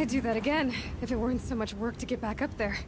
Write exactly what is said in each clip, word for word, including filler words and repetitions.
I'd do that again, if it weren't so much work to get back up there.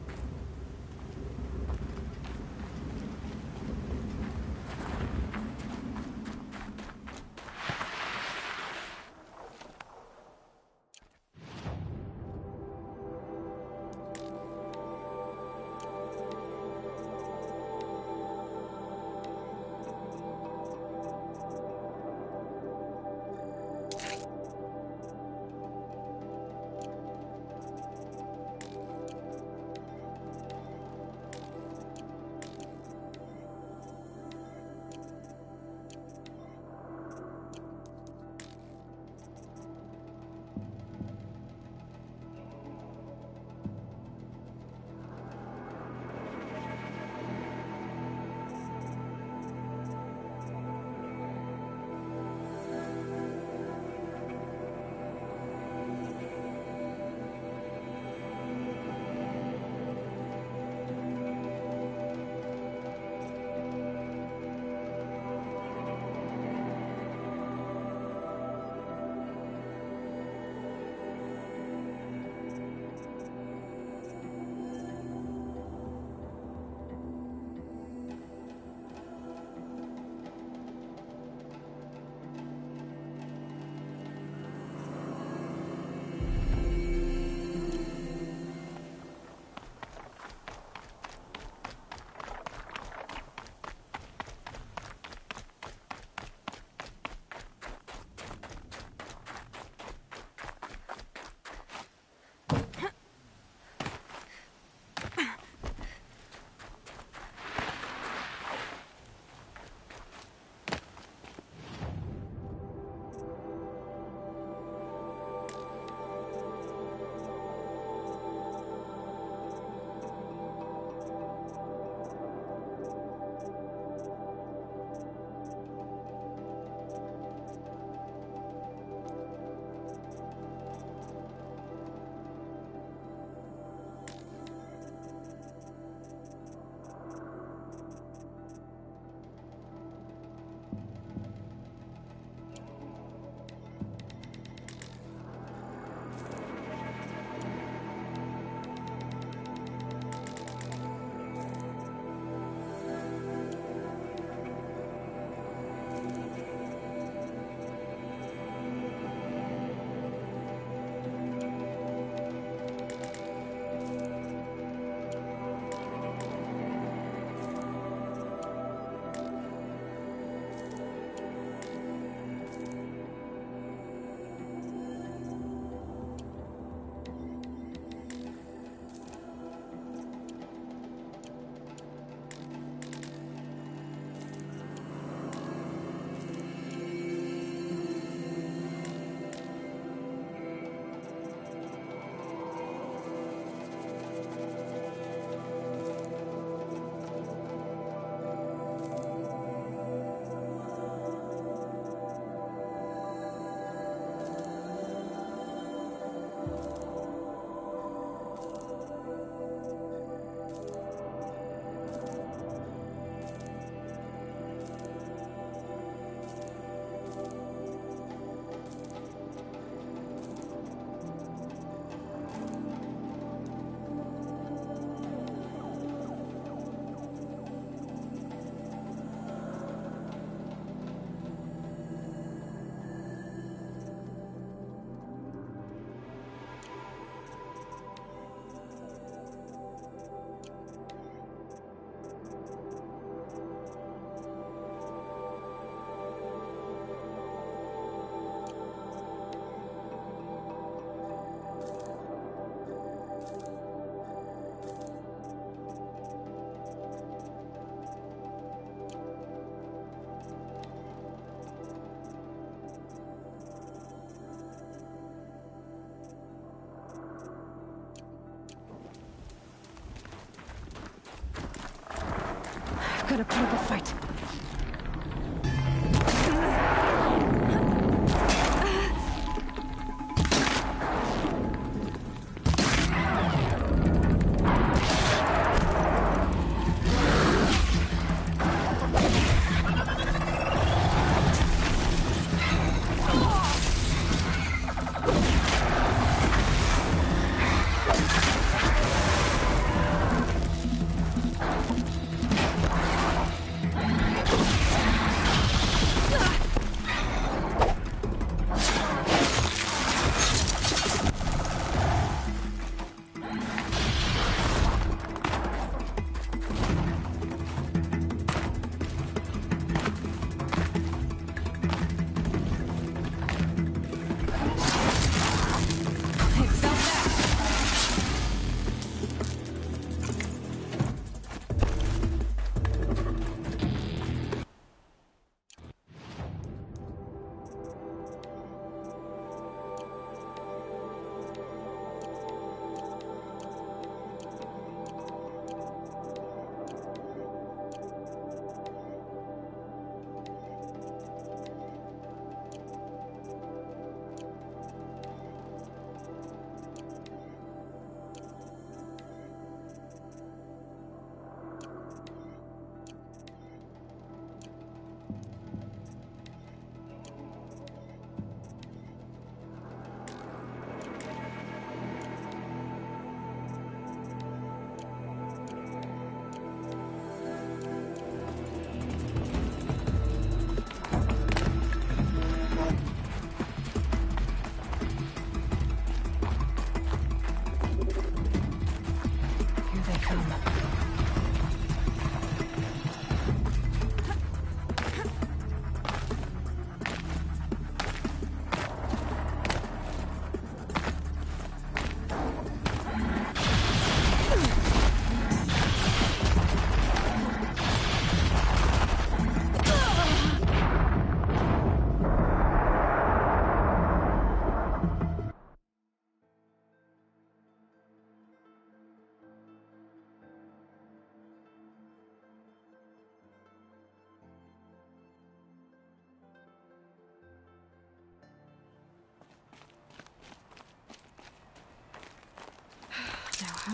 Gotta put up a fight.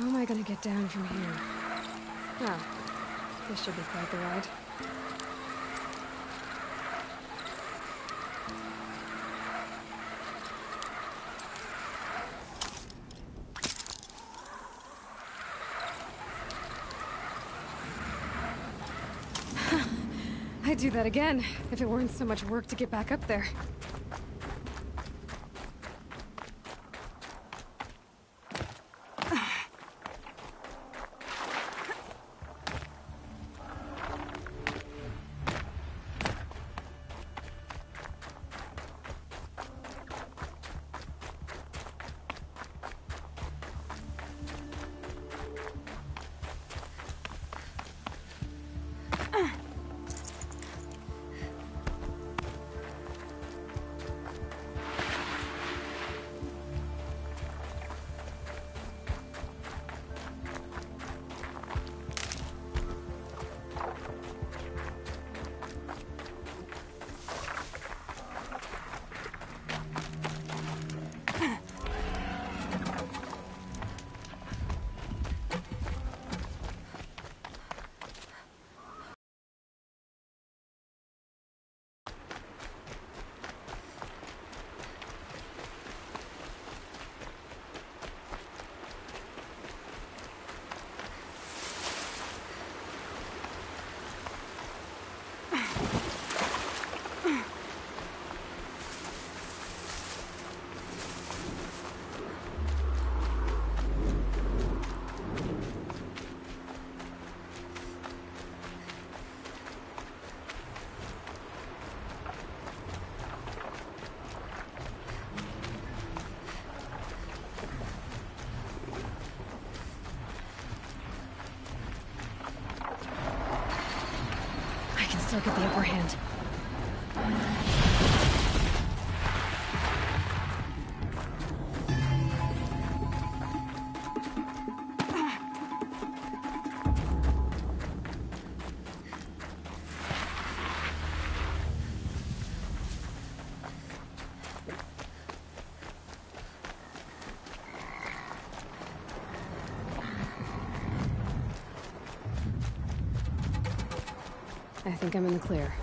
How am I gonna get down from here? Oh, this should be quite the ride. I'd do that again, if it weren't so much work to get back up there. Still get the upper hand. I think I'm in the clear.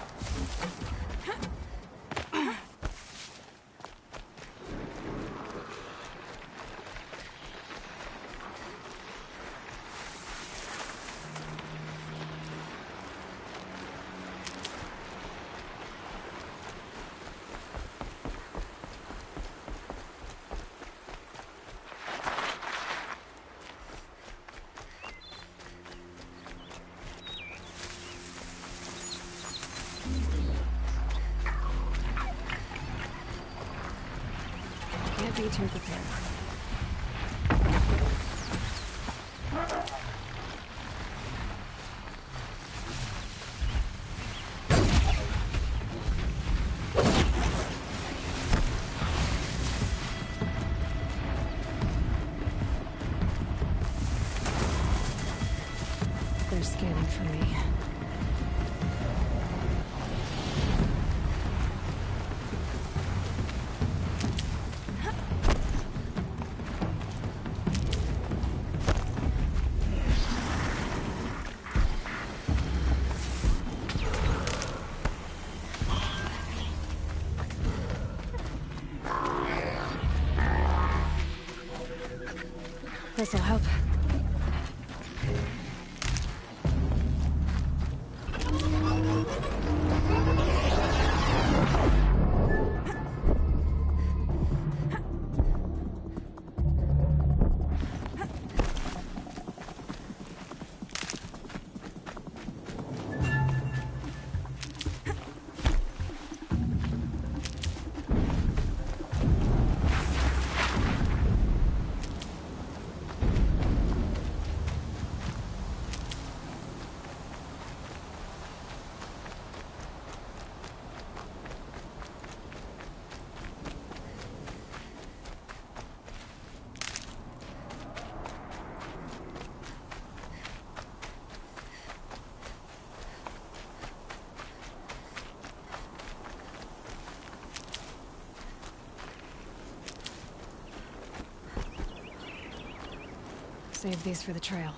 Can't be too prepared. They're scanning for me. This'll help. Save these for the trail.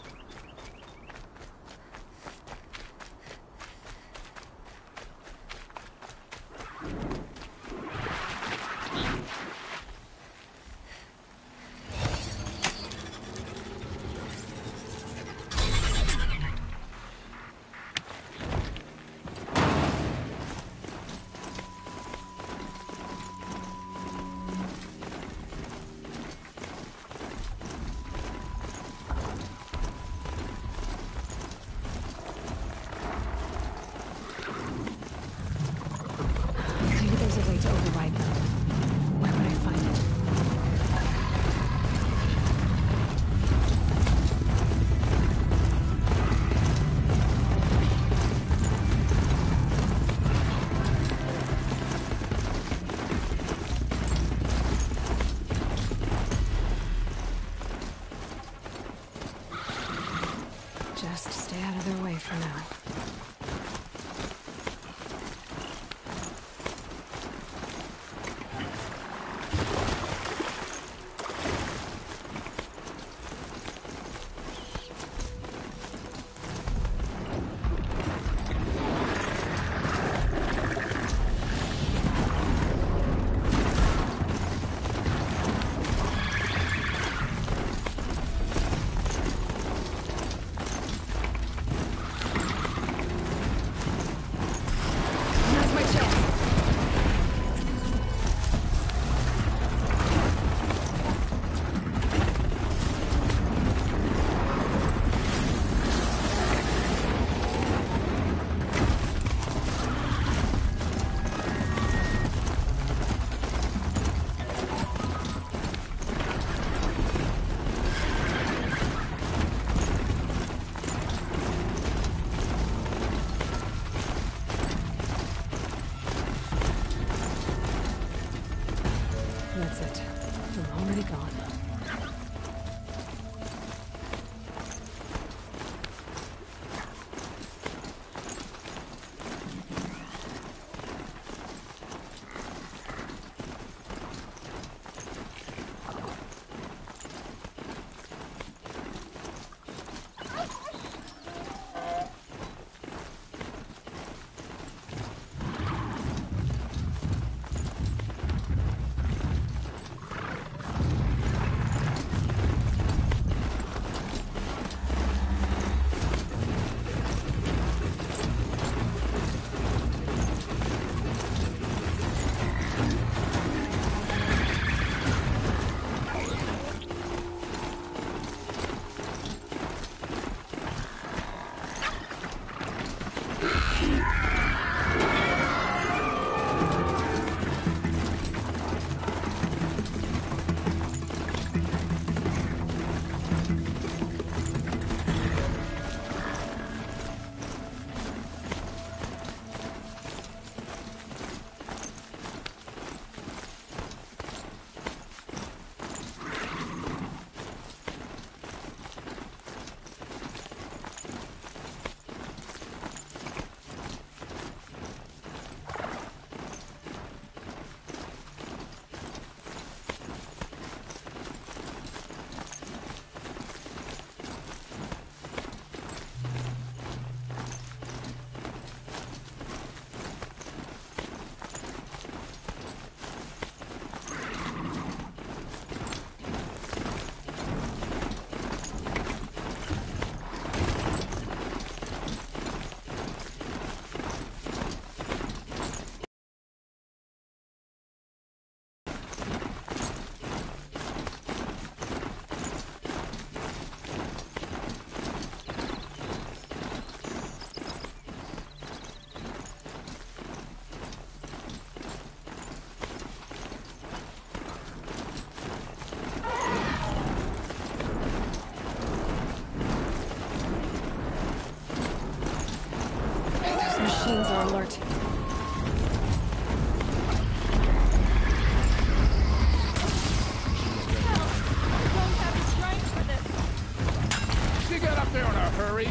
Just stay out of their way for now. That's it. They're already gone. Machines are alert. She got up there in a hurry.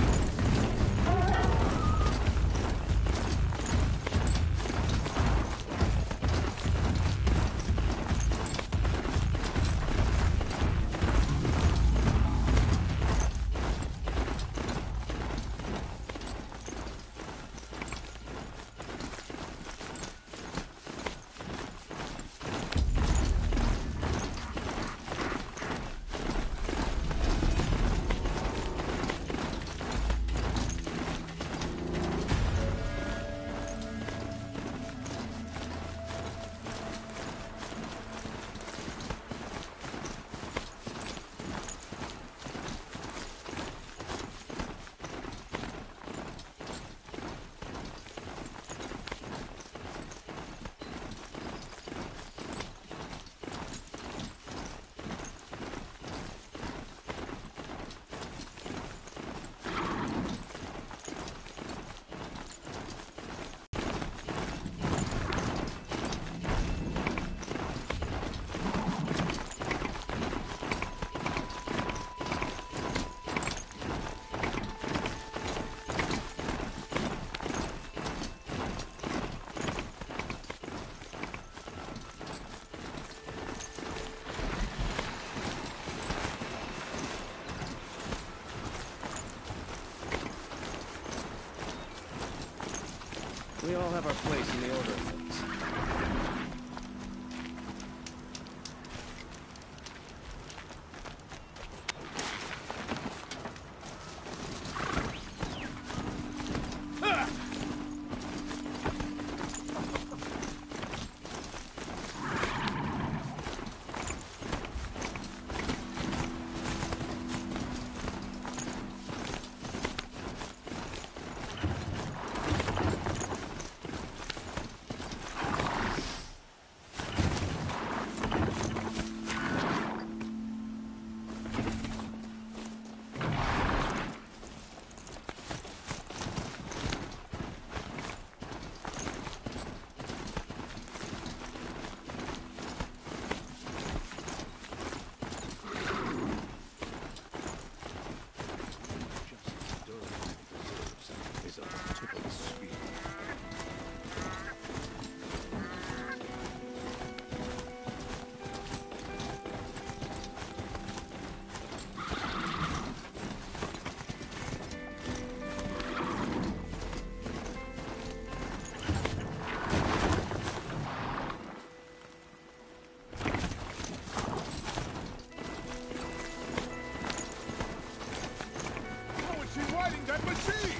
We all have our place in the order of things. That machine!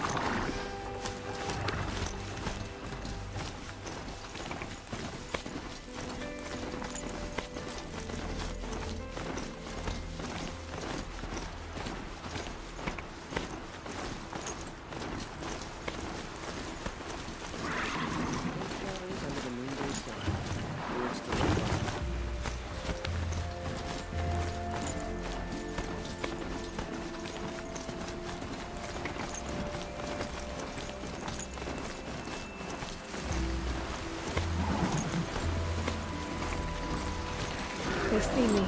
They see me.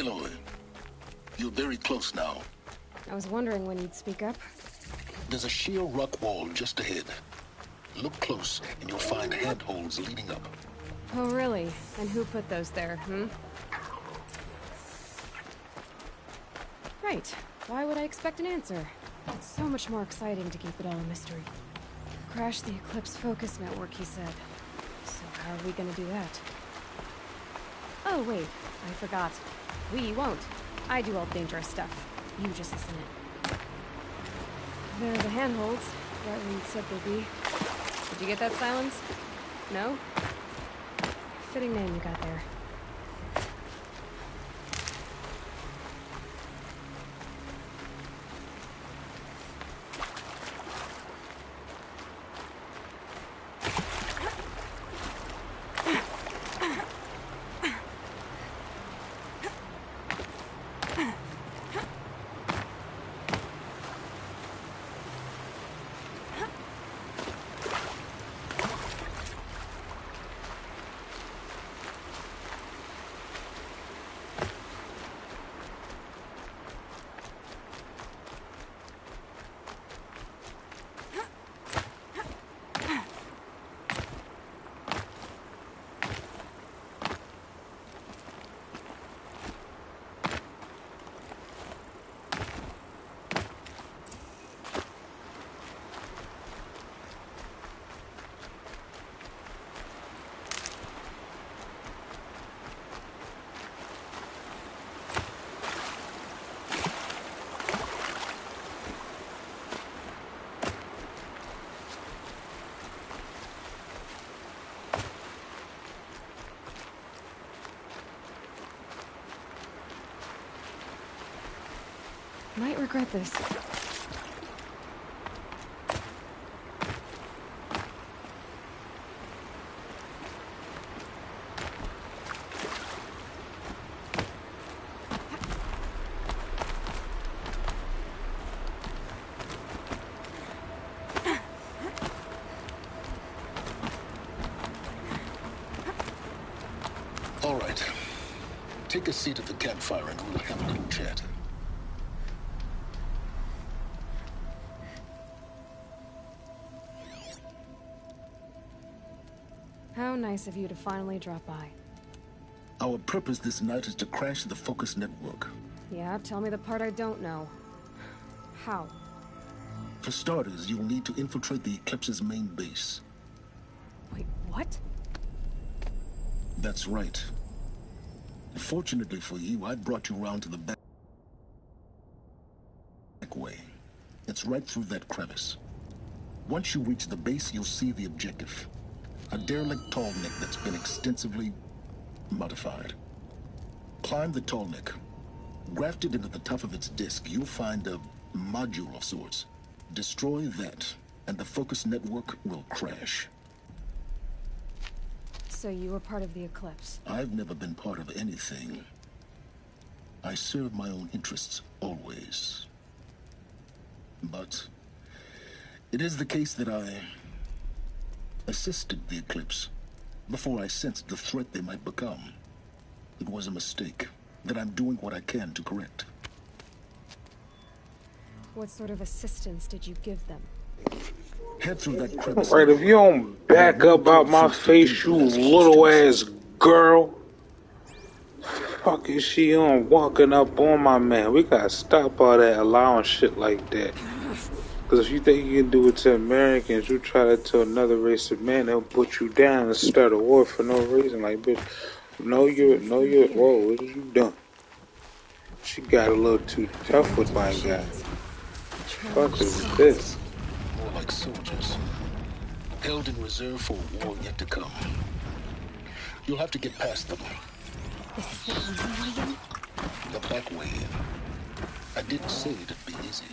Aloy, you're very close now. I was wondering when you'd speak up. There's a sheer rock wall just ahead. Look close, and you'll find handholds leading up. Oh, really? And who put those there, hmm? Right. Why would I expect an answer? It's so much more exciting to keep it all a mystery. Crash the Eclipse Focus Network, he said. So how are we gonna do that? Oh, wait. I forgot. We won't. I do all the dangerous stuff. You just listen in. There are the handholds. Right where you said they'd be. Did you get that, Silence? No? Fitting name you got there. Might regret this. All right. Take a seat at the campfire and we'll have a little chat. How nice of you to finally drop by. Our purpose this night is to crash the Focus Network. Yeah, tell me the part I don't know. How? For starters, you'll need to infiltrate the Eclipse's main base. Wait, what? That's right. Fortunately for you, I brought you round to the back way. It's right through that crevice. Once you reach the base, you'll see the objective. A derelict tall neck that's been extensively modified. Climb the tall neck. Grafted into the top of its disk, you'll find a module of sorts. Destroy that, and the Focus Network will crash. So you were part of the Eclipse? I've never been part of anything. I serve my own interests, always. But it is the case that I assisted the Eclipse before I sensed the threat they might become. It was a mistake that I'm doing what I can to correct. What sort of assistance did you give them? Head through that crevice. Right, if you don't back up out my face, you little ass girl. Fuck is she on walking up on my man? We gotta stop all that allowing shit like that. Because if you think you can do it to Americans, you try that to another race of men, they'll put you down and start a war for no reason. Like, bitch, know you're, know you're, whoa, what have you done? She got a little too tough with my guy. Fuck is this? More like soldiers. Held in reserve for a war yet to come. You'll have to get past them. This is the easy way in? The back way in. I didn't say it'd be easy.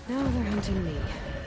Now they're hunting me.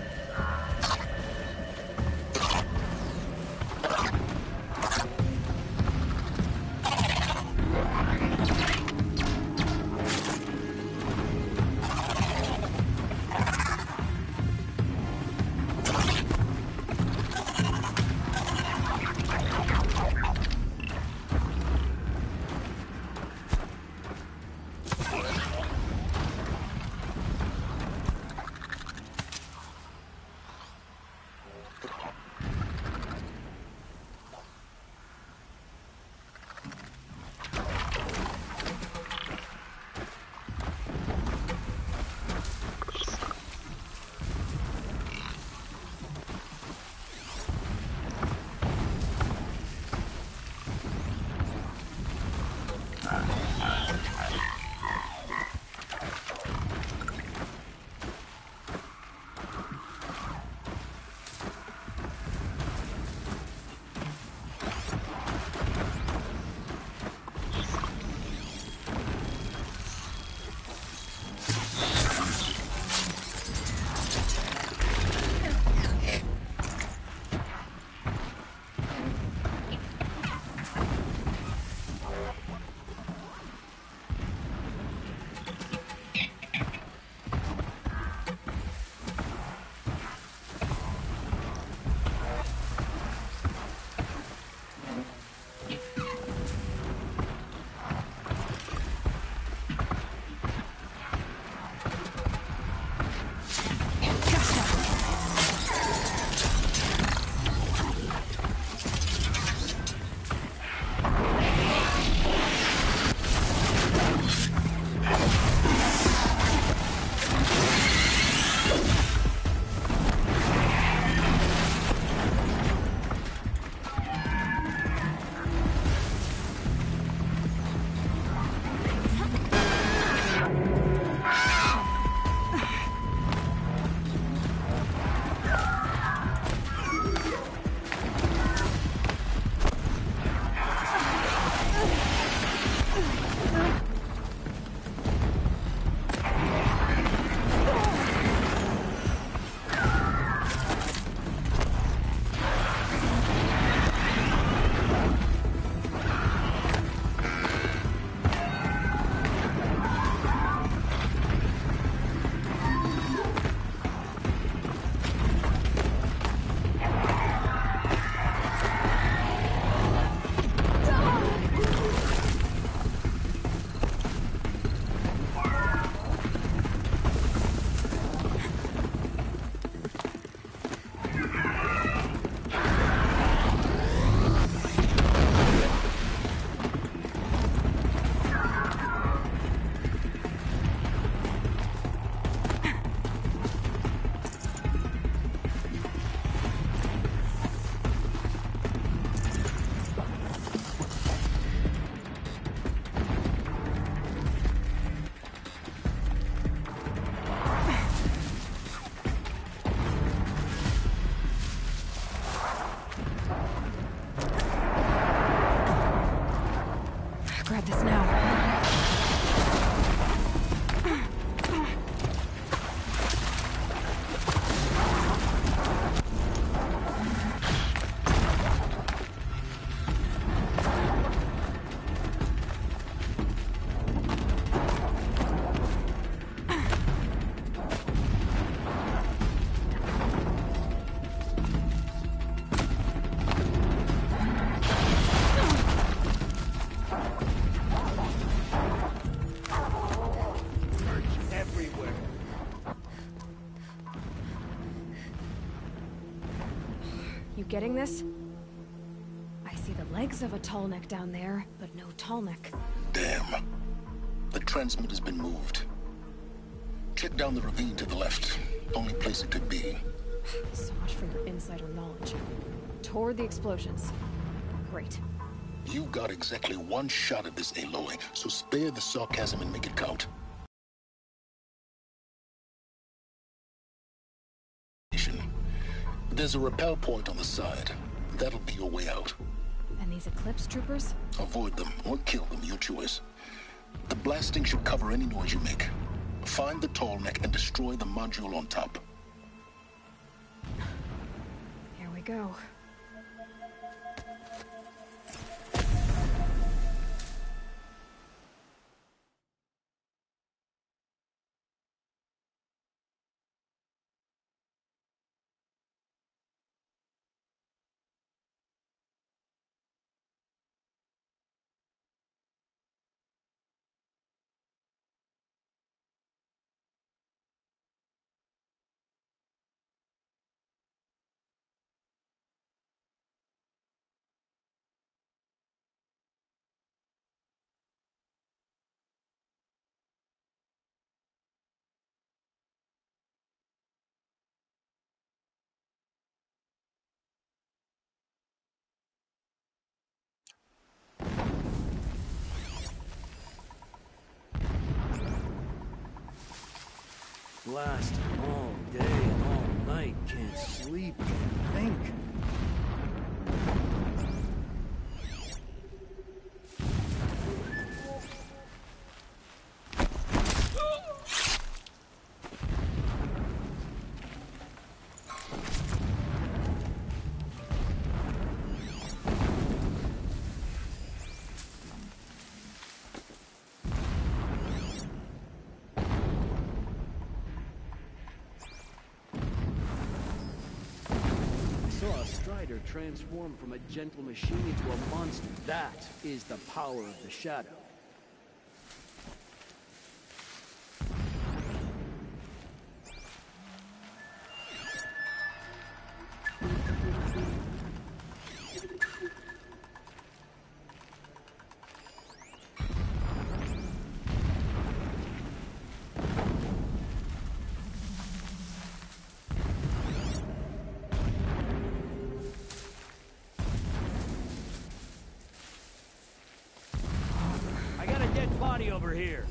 Grab this now. You getting this? I see the legs of a tall neck down there, but no tall neck. Damn. The transmitter's been moved. Check down the ravine to the left. Only place it could be. So much for your insider knowledge. Toward the explosions. Great. You got exactly one shot at this, Aloy, so spare the sarcasm and make it count. There's a rappel point on the side. That'll be your way out. And these Eclipse troopers? Avoid them or kill them, your choice. The blasting should cover any noise you make. Find the tall neck and destroy the module on top. Here we go. Blasting all day and all night, can't sleep, can't think. Strider transformed from a gentle machine into a monster. That is the power of the shadow. Over here.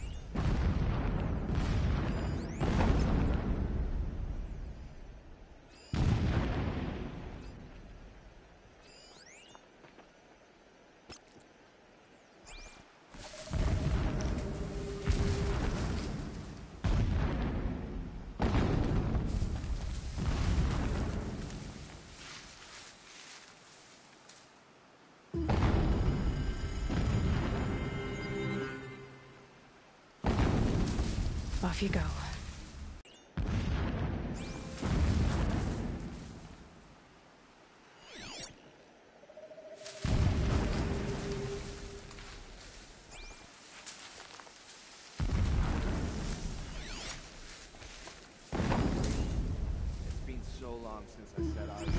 Off you go. It's been so long since I set eyes.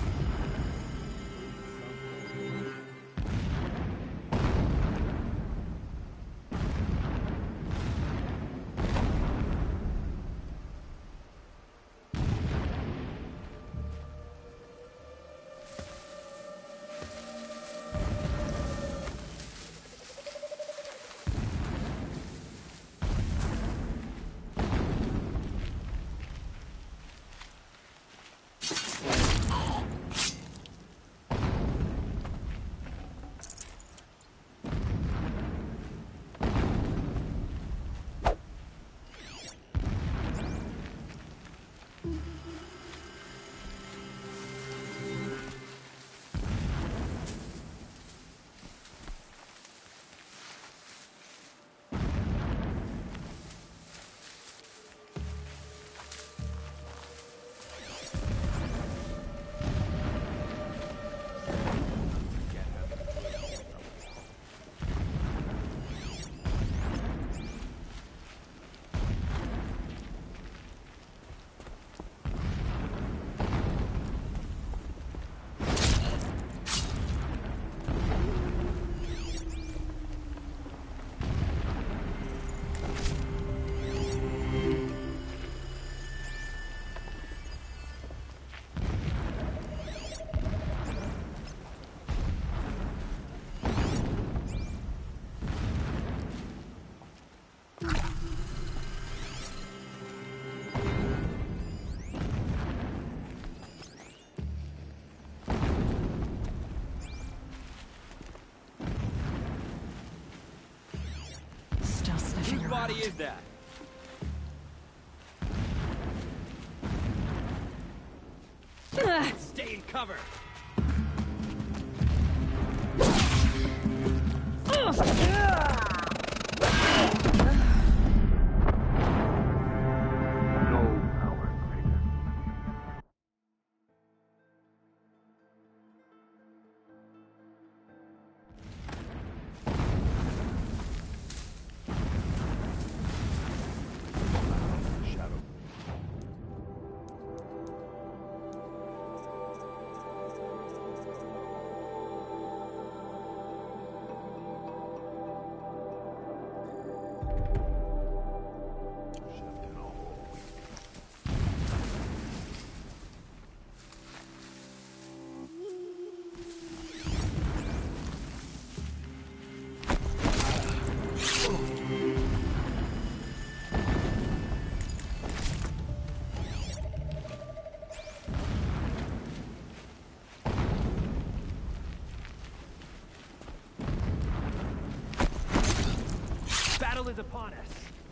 Whose body is that? Stay in cover. Battle is upon us.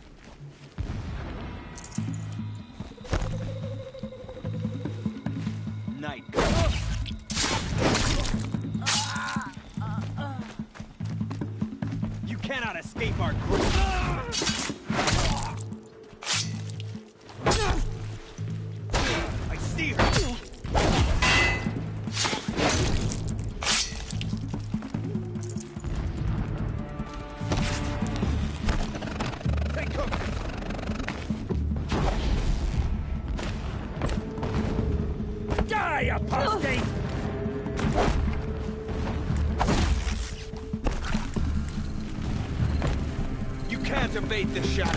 Night. You cannot escape our grip. I see her. Apostate! You can't evade the shadow.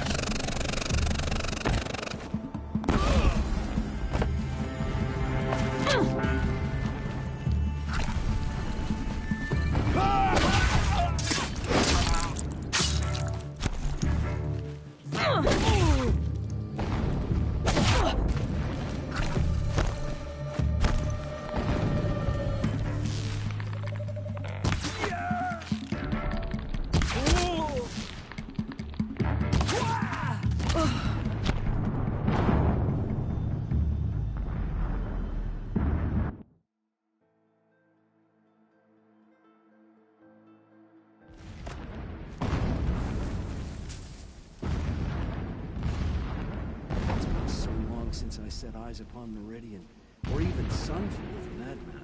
Since I set eyes upon Meridian, or even Sunfield for that matter.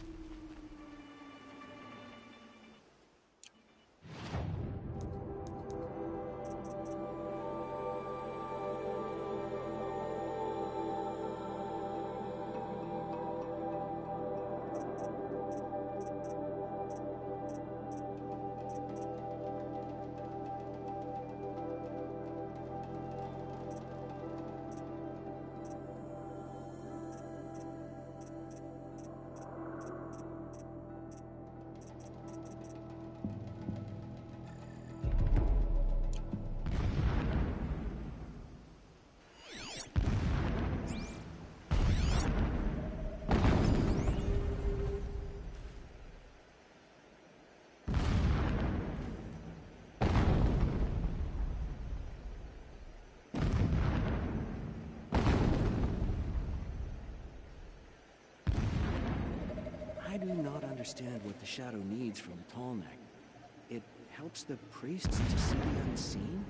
I do not understand what the Shadow needs from Tallneck. It helps the priests to see the unseen?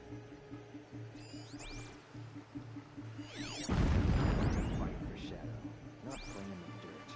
Fight for Shadow, not playing in the dirt.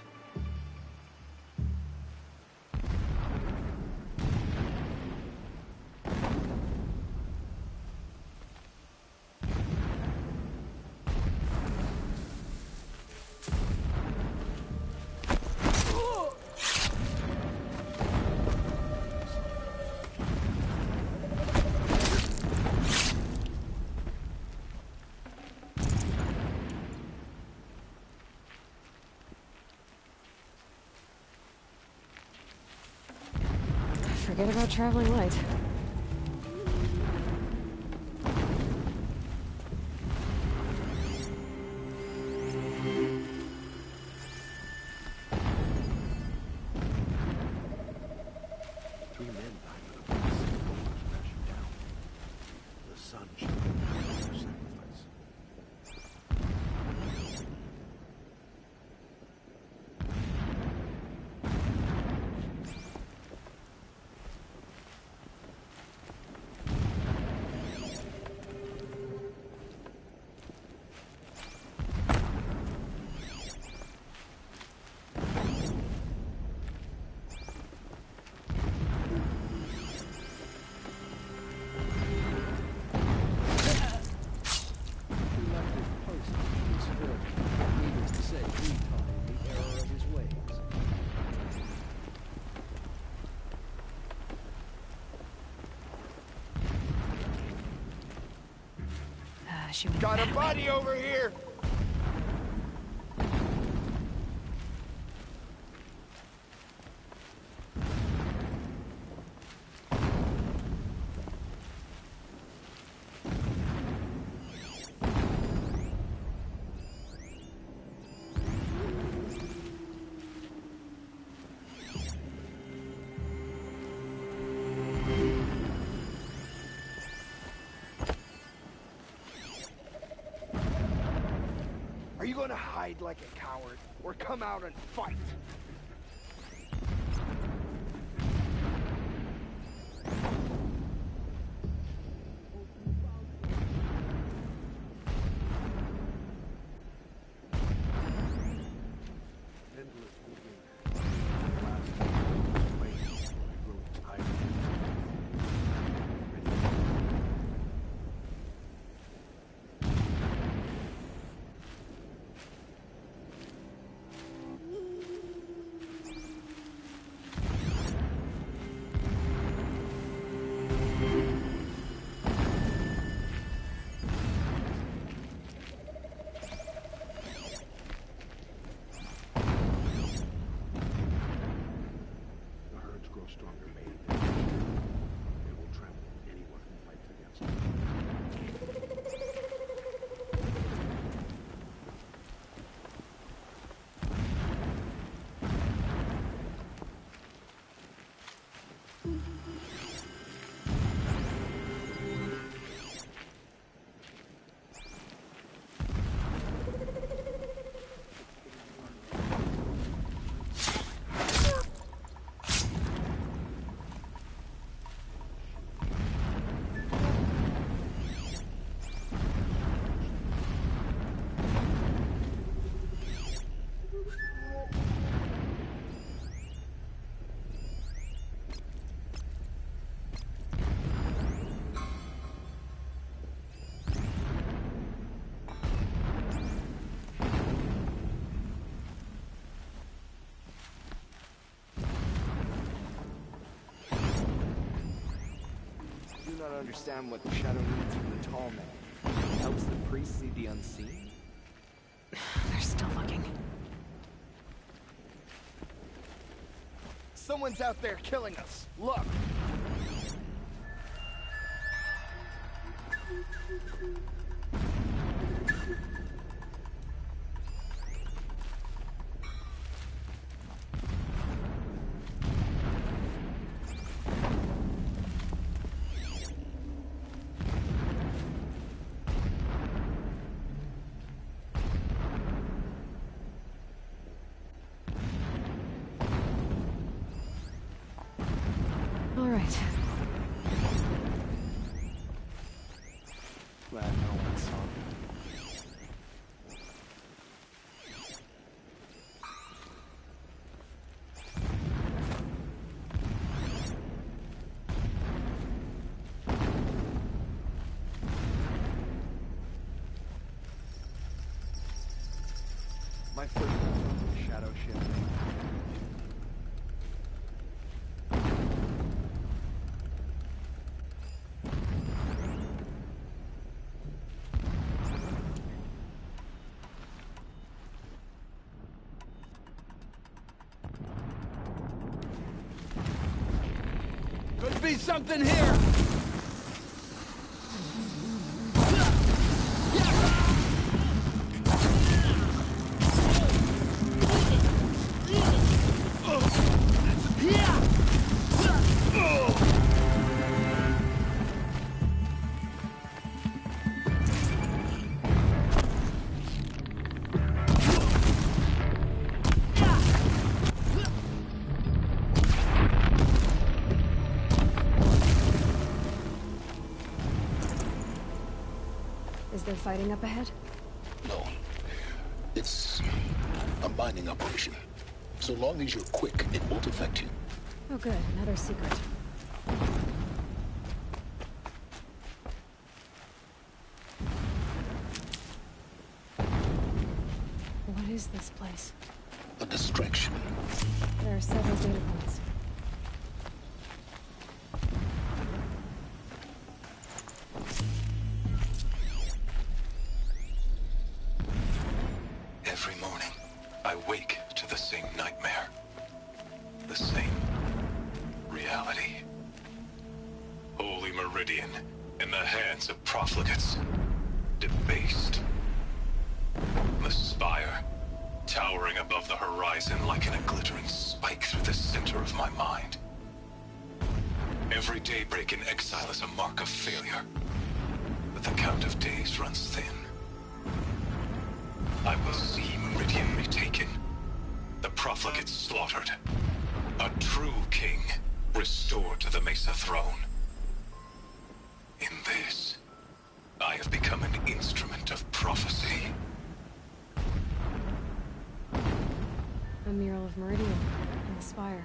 Forget about traveling light. Three men died in a blast. Crashing down. The sun shone on their sacrifice. smash you in Got the a back. body over here! Are you gonna hide like a coward, or come out and fight? Endless moving. Last wait, will hide. The herds grow stronger, mate. They will trample anyone who fights against them. Do not understand what the shadow needs from the tall man. It helps the priest see the unseen. They're still looking. Someone's out there killing us. Look! All right. Glad no one saw me. My foot was on the shadow ship. Could be something here! Is there fighting up ahead? No. It's a mining operation. So long as you're quick, it won't affect you. Oh good, another secret. What is this place? A distraction. There are several data points. Every morning, I wake to the same nightmare. The same reality. Holy Meridian in the hands of profligates. Debased. The spire, towering above the horizon like in a glittering spike through the center of my mind. Every daybreak in exile is a mark of failure, but the count of days runs thin. I will see Meridian retaken, the profligates slaughtered, a true king restored to the Mesa throne. In this, I have become an instrument of prophecy. A mural of Meridian in the spire.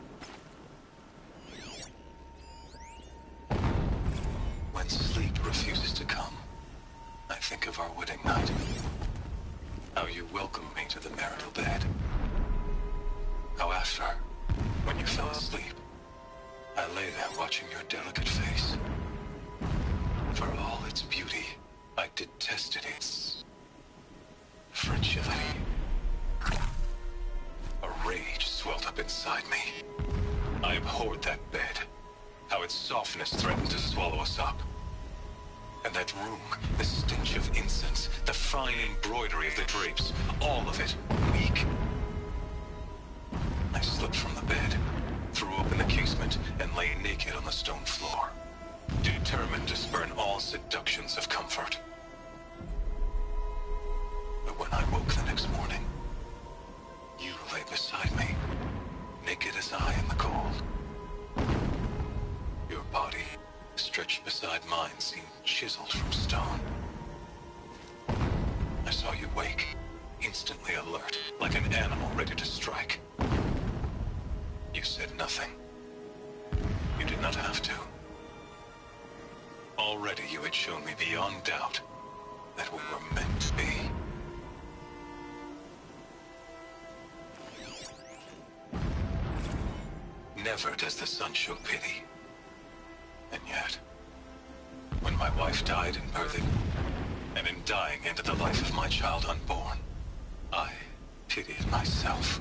When sleep refuses to come, I think of our wedding night. How you welcomed me to the marital bed. How after, when you fell asleep, I lay there watching your delicate face. For all its beauty, I detested its fragility. A rage swelled up inside me. I abhorred that bed, how its softness threatened to swallow us up. And that room, the stench of incense, the fine embroidery of the drapes, all of it weak. I slipped from the bed, threw open the casement, and lay naked on the stone floor, determined to spurn all seductions of comfort. But when I woke the next morning, you lay beside me, naked as I in the cold. Your body, stretched beside mine, seemed chiseled from stone. I saw you wake, instantly alert, like an animal ready to strike. You said nothing. You did not have to. Already you had shown me beyond doubt that we were meant to be. Never does the sun show pity. And yet, when my wife died in birthing, and in dying ended the life of my child unborn, I pitied myself.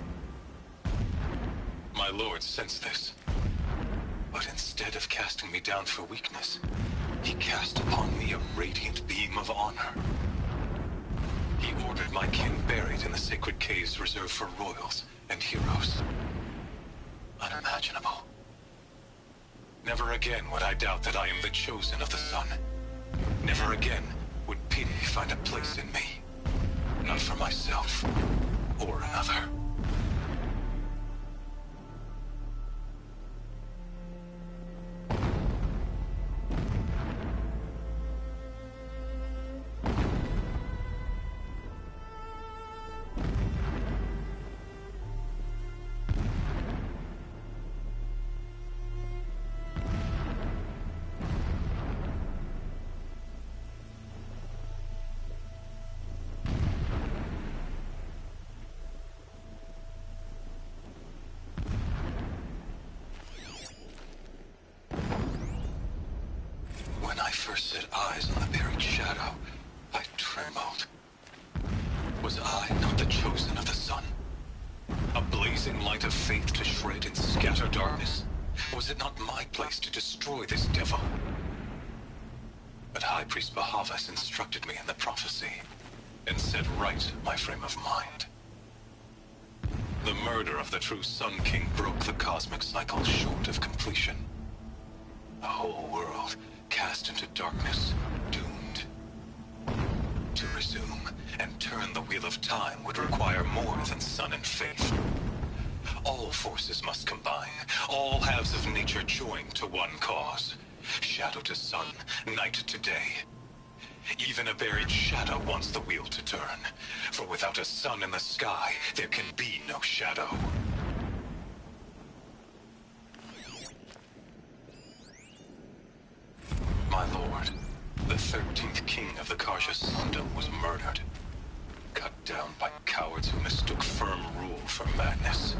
My lord sensed this, but instead of casting me down for weakness, he cast upon me a radiant beam of honor. He ordered my kin buried in the sacred caves reserved for royals and heroes. Unimaginable. Never again would I doubt that I am the chosen of the sun. Never again would pity find a place in me. Not for myself or another. First set eyes on the buried shadow, I trembled. Was I not the chosen of the sun? A blazing light of faith to shred and scatter darkness? Was it not my place to destroy this devil? But High Priest Bahavas instructed me in the prophecy, and set right my frame of mind. The murder of the true Sun King broke the cosmic cycle short of completion. The whole world cast into darkness, doomed. To resume and turn the wheel of time would require more than sun and faith. All forces must combine, all halves of nature join to one cause. Shadow to sun, night to day. Even a buried shadow wants the wheel to turn, for without a sun in the sky, there can be no shadow. My lord, the thirteenth king of the Karja Sundom was murdered. Cut down by cowards who mistook firm rule for madness.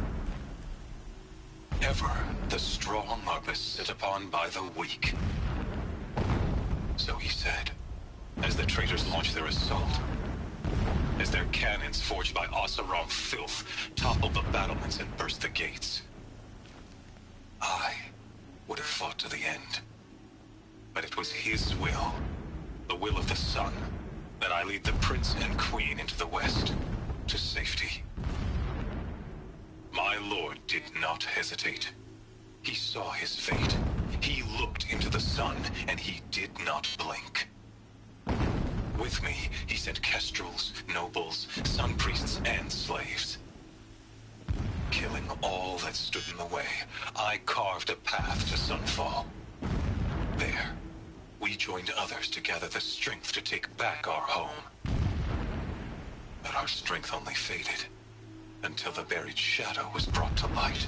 Ever the strong are beset upon by the weak. So he said, as the traitors launched their assault. as their cannons forged by Oseram filth toppled the battlements and burst the gates. I would have fought to the end. But it was his will, the will of the sun, that I lead the prince and queen into the west, to safety. My lord did not hesitate. He saw his fate. He looked into the sun, and he did not blink. With me, he sent kestrels, nobles, sun priests, and slaves. Killing all that stood in the way, I carved a path to Sunfall. There, we joined others to gather the strength to take back our home. But our strength only faded, until the buried shadow was brought to light.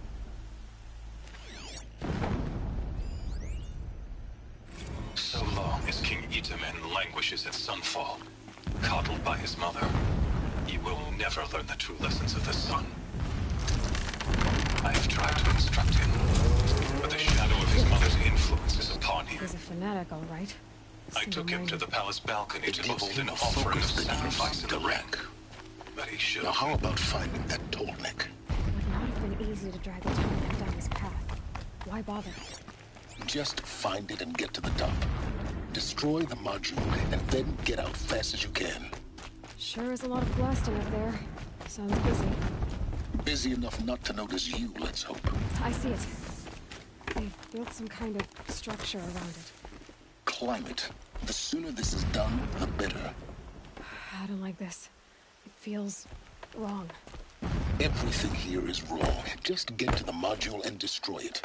So long as King Itamen languishes at Sunfall, coddled by his mother, he will never learn the true lessons of the sun. I have tried to instruct him, but the shadow of his mother's influence is upon him. He's a fanatic, all right. I took him to the palace balcony to behold an offering of sacrifice in the rank. But he should. Now how about finding that Tallneck? It would not have been easy to drag the Tallneck down his path. Why bother? Just find it and get to the top. Destroy the module, and then get out fast as you can. Sure is a lot of blasting up there. Sounds busy. Busy enough not to notice you, let's hope. I see it. They've built some kind of structure around it. Climb it. The sooner this is done, the better. I don't like this. It feels wrong. Everything here is wrong. Just get to the module and destroy it.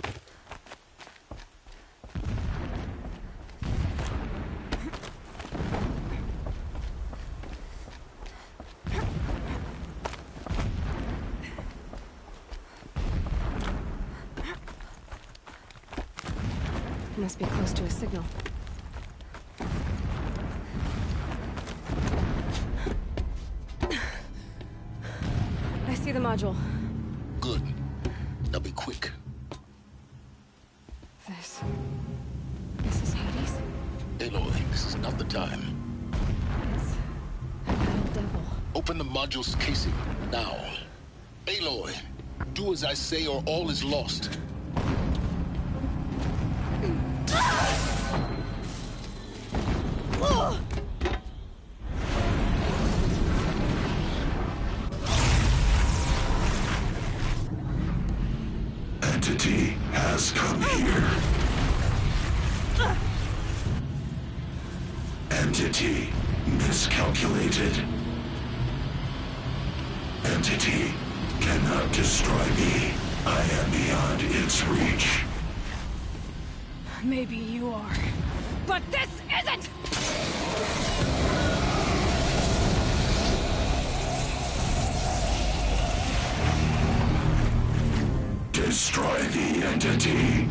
Must be close to a signal. I see the module. Good. Now be quick. This... This is Hades? Aloy, this is not the time. It's... a metal devil. Open the module's casing, now. Aloy, do as I say or all is lost. Entity has come here. Entity miscalculated. Entity cannot destroy me. I am beyond its reach. Maybe you are. But this isn't! Destroy the entity.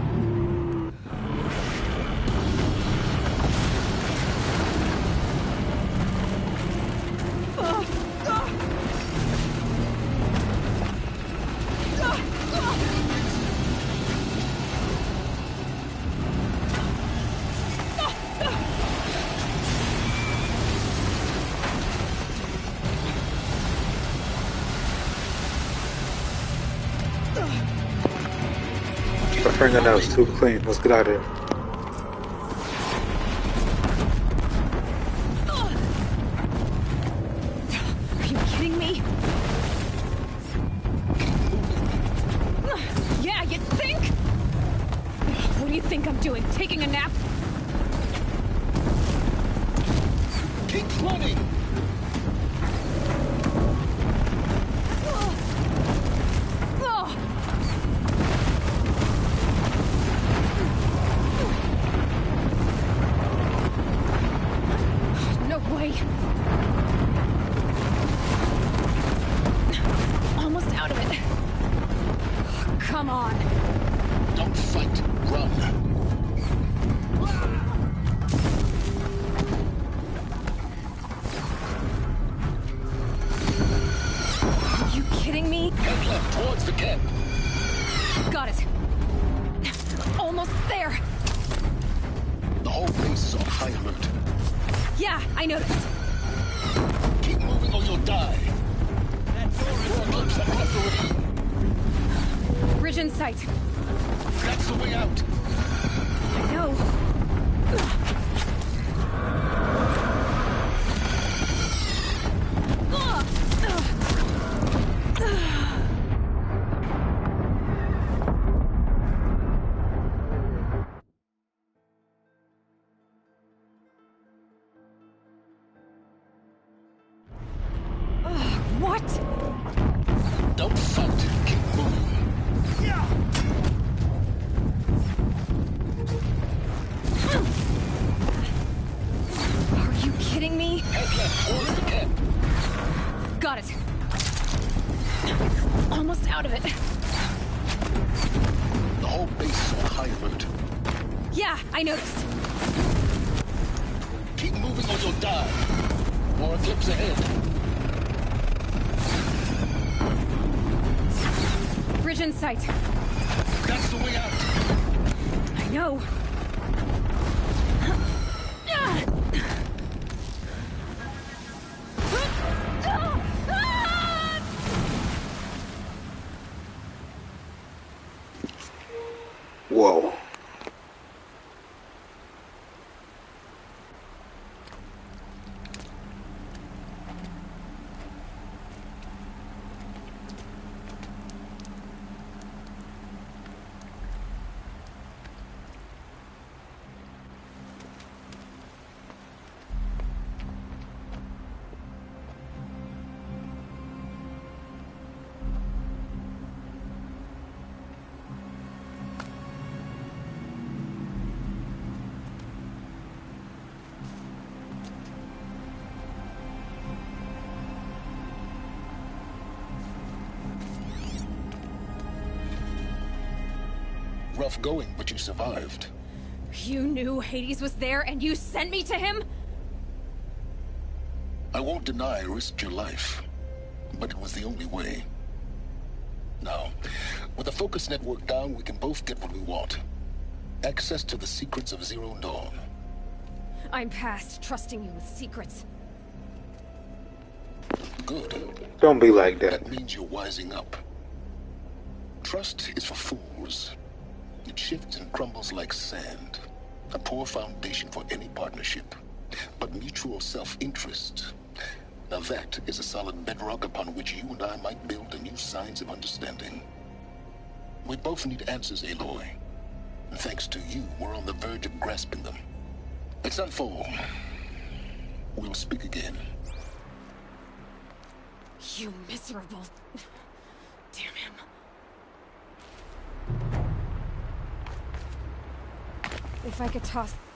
My fingernails too clean. Let's get out of here. Are you kidding me? Yeah, you think? What do you think I'm doing? Taking a nap? Keep running! High alert. Yeah, I noticed. Keep moving. or you'll die. More Eclipse across the river. Bridge in sight. That's the way out. I know. What? Don't fight. Keep moving. Are you kidding me? Head left, or if you can. Got it. Almost out of it. The whole base is on high alert. Yeah, I noticed. Keep moving or you'll die. More Eclipse ahead. Bridge in sight. That's the way out. I know. Whoa. Rough going, but you survived. You knew Hades was there and you sent me to him? I won't deny I risked your life, but it was the only way. Now, with the focus network down, we can both get what we want. Access to the secrets of Zero Dawn. I'm past trusting you with secrets. Good. Don't be like that. That means you're wising up. Trust is for fools. It shifts and crumbles like sand. A poor foundation for any partnership. But mutual self-interest, now that is a solid bedrock upon which you and I might build the new signs of understanding. We both need answers, Aloy. And thanks to you, we're on the verge of grasping them. It's Sunfall. We'll speak again. You miserable... Damn him. If I could toss